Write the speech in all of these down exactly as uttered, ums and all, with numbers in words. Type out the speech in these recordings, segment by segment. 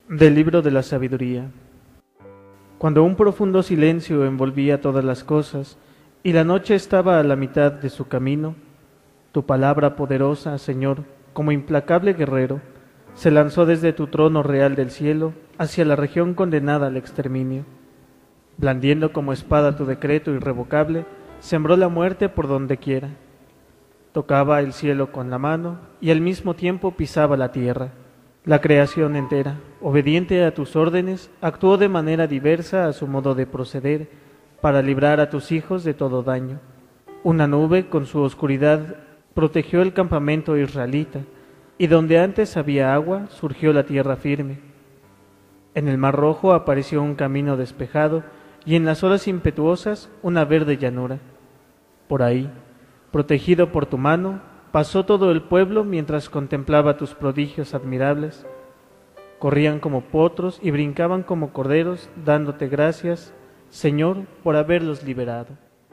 Del libro de la sabiduría. Cuando un profundo silencio envolvía todas las cosas y la noche estaba a la mitad de su camino, tu palabra poderosa, Señor, como implacable guerrero, se lanzó desde tu trono real del cielo hacia la región condenada al exterminio. Blandiendo como espada tu decreto irrevocable, sembró la muerte por donde quiera. Tocaba el cielo con la mano y al mismo tiempo pisaba la tierra. La creación entera, obediente a tus órdenes, actuó de manera diversa a su modo de proceder para librar a tus hijos de todo daño. Una nube con su oscuridad protegió el campamento israelita, y donde antes había agua surgió la tierra firme. En el mar Rojo apareció un camino despejado y en las olas impetuosas una verde llanura. Por ahí, protegido por tu mano, pasó todo el pueblo mientras contemplaba tus prodigios admirables. Corrían como potros y brincaban como corderos, dándote gracias, Señor, por haberlos liberado.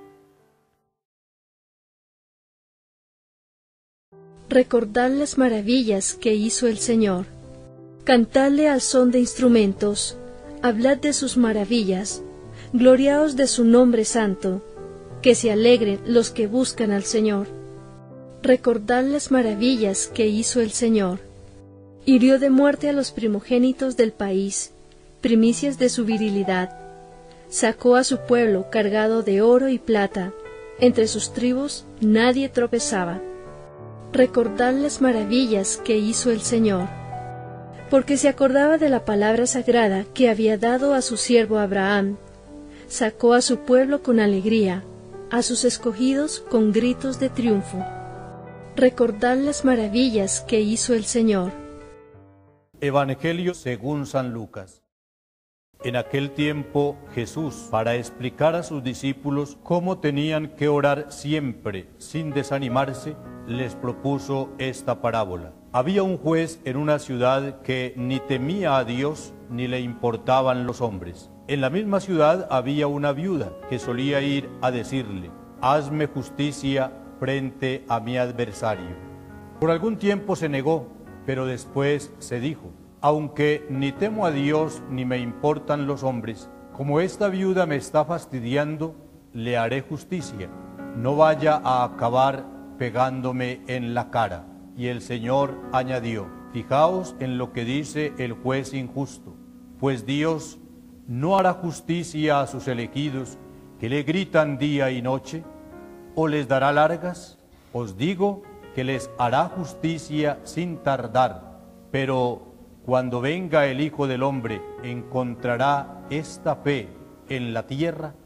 Recordad las maravillas que hizo el Señor. Cantadle al son de instrumentos, hablad de sus maravillas, gloriaos de su nombre santo, que se alegren los que buscan al Señor. Recordad las maravillas que hizo el Señor. Hirió de muerte a los primogénitos del país, primicias de su virilidad. Sacó a su pueblo cargado de oro y plata, entre sus tribus nadie tropezaba. Recordad las maravillas que hizo el Señor, porque se acordaba de la palabra sagrada que había dado a su siervo Abraham. Sacó a su pueblo con alegría, a sus escogidos con gritos de triunfo. Recordad las maravillas que hizo el Señor. Evangelio según San Lucas. En aquel tiempo Jesús, para explicar a sus discípulos cómo tenían que orar siempre sin desanimarse, les propuso esta parábola. Había un juez en una ciudad que ni temía a Dios ni le importaban los hombres. En la misma ciudad había una viuda que solía ir a decirle: hazme justicia frente a mi adversario. Por algún tiempo se negó, pero después se dijo: aunque ni temo a Dios ni me importan los hombres, como esta viuda me está fastidiando, le haré justicia. No vaya a acabar pegándome en la cara. Y el Señor añadió: fijaos en lo que dice el juez injusto, pues Dios no hará justicia a sus elegidos que le gritan día y noche, o les dará largas. Os digo que les hará justicia sin tardar. Pero cuando venga el Hijo del Hombre, ¿encontrará esta fe en la tierra?